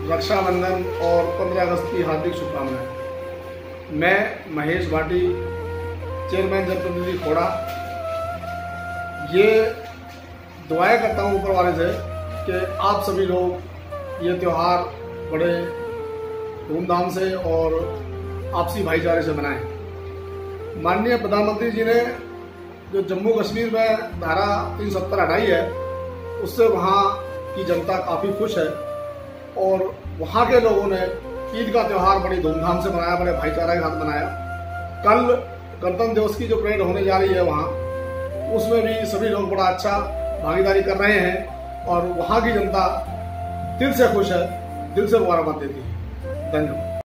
रक्षाबंधन और 15 अगस्त की हार्दिक शुभकामनाएं। मैं महेश भाटी, चेयरमैन जनप्रतिनिधि खोड़ा, ये दुआएं करता हूँ ऊपर वाले से कि आप सभी लोग ये त्यौहार बड़े धूमधाम से और आपसी भाईचारे से मनाएं। माननीय प्रधानमंत्री जी ने जो जम्मू कश्मीर में धारा 370 हटाई है, उससे वहाँ की जनता काफ़ी खुश है और वहाँ के लोगों ने ईद का त्यौहार बड़ी धूमधाम से मनाया, बड़े भाईचारा के साथ मनाया। कल गणतंत्र दिवस की जो परेड होने जा रही है वहाँ, उसमें भी सभी लोग बड़ा अच्छा भागीदारी कर रहे हैं और वहाँ की जनता दिल से खुश है, दिल से मुबारकबाद देती है। धन्यवाद।